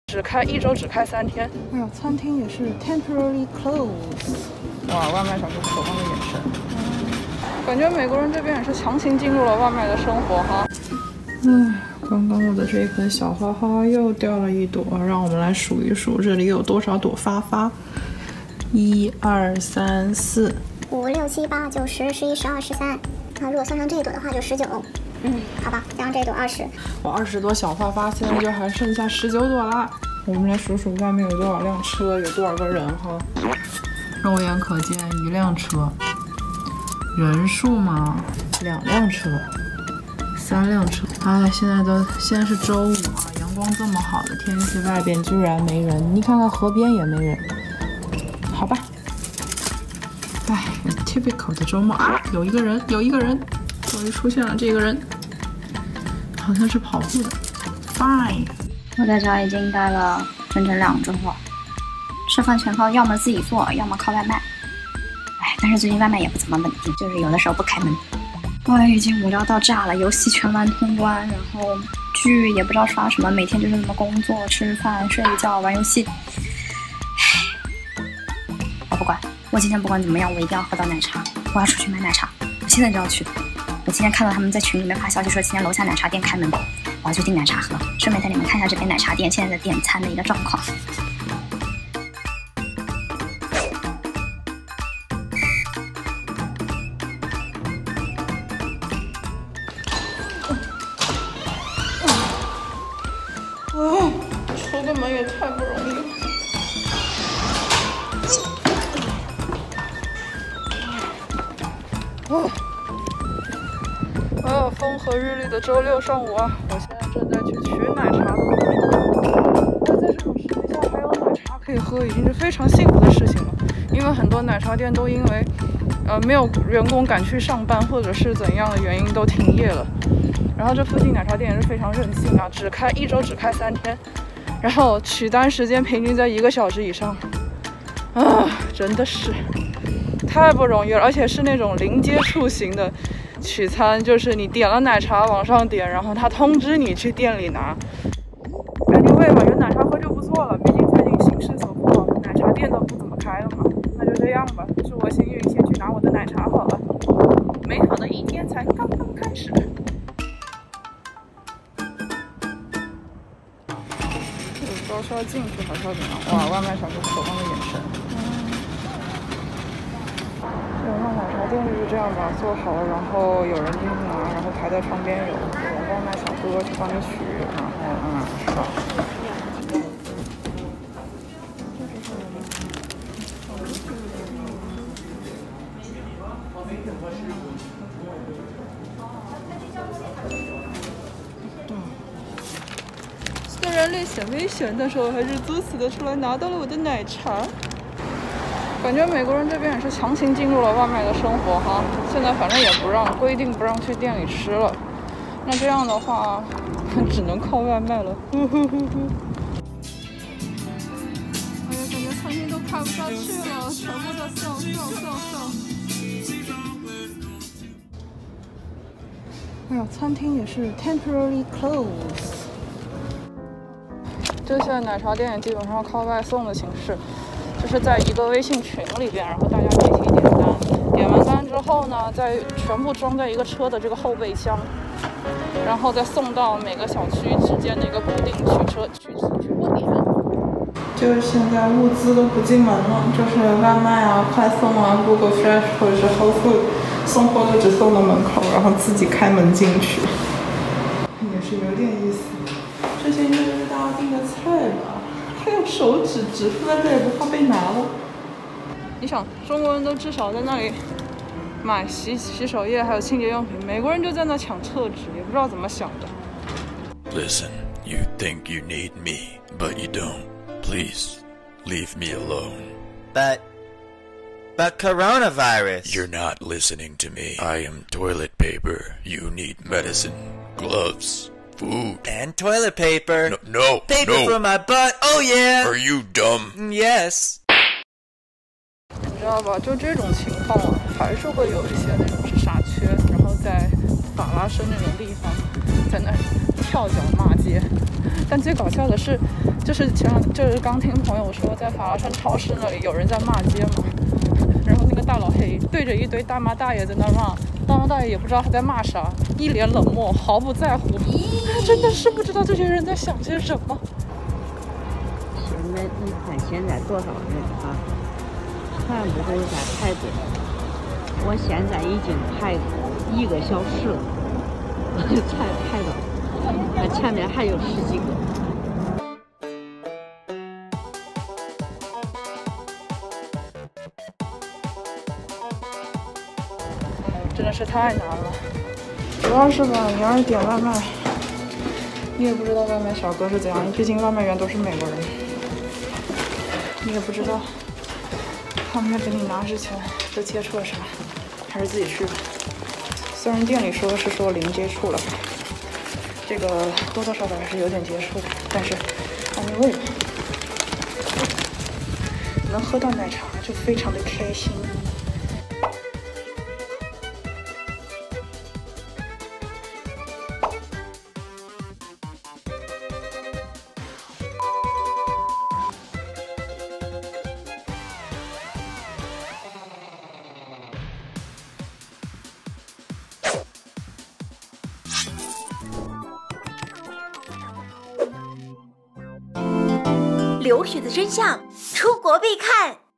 只开1周，只开3天。哎呀，餐厅也是 temporarily closed。哇，外卖小哥渴望的眼神。感觉美国人这边也是强行进入了外卖的生活哈。刚刚我的这一盆小花花又掉了一朵，让我们来数一数这里有多少朵发发。1、2、3、4、 5、6、7、8、9、10、11、12、13。那如果算上这一朵的话，就19。好吧，加上这朵20。 我20朵小花花，现在就还剩下19朵啦。我们来数数外面有多少辆车，有多少个人哈。肉眼可见1辆车，人数嘛2辆车，3辆车。哎，现在是周五啊，阳光这么好的天气，外边居然没人。你看看河边也没人，好吧。哎 ，typical 的周末啊，有一个人，终于出现了这个人，好像是跑步的。Fine， 我在这已经待了整整2周了，吃饭全靠要么自己做，要么靠外卖。哎，但是最近外卖也不怎么稳定，就是有的时候不开门。我已经无聊到炸了，游戏全玩通关，然后剧也不知道刷什么，每天就是那么工作、吃饭、睡觉、玩游戏。唉，我不管，我今天不管怎么样，我一定要喝到奶茶，我要出去买奶茶，我现在就要去。我今天看到他们在群里面发消息说，今天楼下奶茶店开门，我要去订奶茶喝，顺便带你们看一下这边奶茶店现在的点餐的一个状况。 出个门也太不容易了。风和日丽的周六上午啊，我现在正在去取奶茶的路上。那在这种时间下还有奶茶可以喝，已经是非常幸福的事情了。因为很多奶茶店都因为没有员工赶去上班，或者是怎样的原因都停业了。然后这附近奶茶店也是非常任性啊，1周只开3天，然后取单时间平均在1个小时以上。真的是太不容易了，而且是那种零接触型的取餐，就是你点了奶茶往上点，然后他通知你去店里拿。Anyway嘛，有奶茶喝就不错了，毕竟最近形势所迫，奶茶店都不怎么开了嘛。那就这样吧，祝我幸运，先去拿我的奶茶好了。美好的一天才刚刚开始。我不知道是要进去还是要怎样。哇，外卖小哥渴望的眼神。这种奶茶店就是这样吧，做好了，然后有人进去拿，然后排在窗边有外卖小哥去帮你取，然后爽。虽然略显危险，但是我还是作死的出来拿到了我的奶茶。感觉美国人这边也是强行进入了外卖的生活哈，现在反正也不让规定不让去店里吃了，那这样的话只能靠外卖了。哎呀，感觉餐厅都开不下去了，全部在笑。哎呀，餐厅也是 temporarily closed。这些奶茶店也基本上靠外送的形式。就是在一个微信群里边，然后大家集体点单，点完单之后呢，再全部装在一个车的这个后备箱，然后再送到每个小区之间的一个固定取货点。就是现在物资都不进门了，就是外卖啊、快送啊、Google Fresh 或者是 Whole Food 送货都只送到门口，然后自己开门进去，也是有点意思。这些应该就是大家订的菜吧。还有手指放在这也不怕被拿了。你想，中国人都至少在那里买洗手液还有清洁用品，美国人就在那抢厕纸，也不知道怎么想的。 Listen, you think you need me, but you don't. Please, leave me alone. But coronavirus. You're not listening to me. I am toilet paper. You need medicine, gloves.Food. And toilet paper. No. Paper from my butt. Oh yeah. Are you dumb? Yes. 你知道吧？就这种情况啊，还是会有一些那种是傻缺，然后在法拉盛那种地方，在那跳脚骂街。但最搞笑的是，就是刚听朋友说，在法拉盛超市那里有人在骂街嘛，然后那个大老黑对着一堆大妈大爷在那骂，大妈大爷也不知道他在骂啥，一脸冷漠，毫不在乎，真的是不知道这些人在想些什么。 你看现在多少人啊，全部都在排队。我现在已经排1个小时了，才排到，前面还有10几个。 真的是太难了，主要是吧，你要是点外卖，你也不知道外卖小哥是怎样，毕竟外卖员都是美国人，你也不知道他们在给你拿之前都接触了啥，还是自己去吧。虽然店里说是说零接触了，这个多多少少还是有点接触的，但是anyway，能喝到奶茶就非常的开心。 留学的真相，出国必看。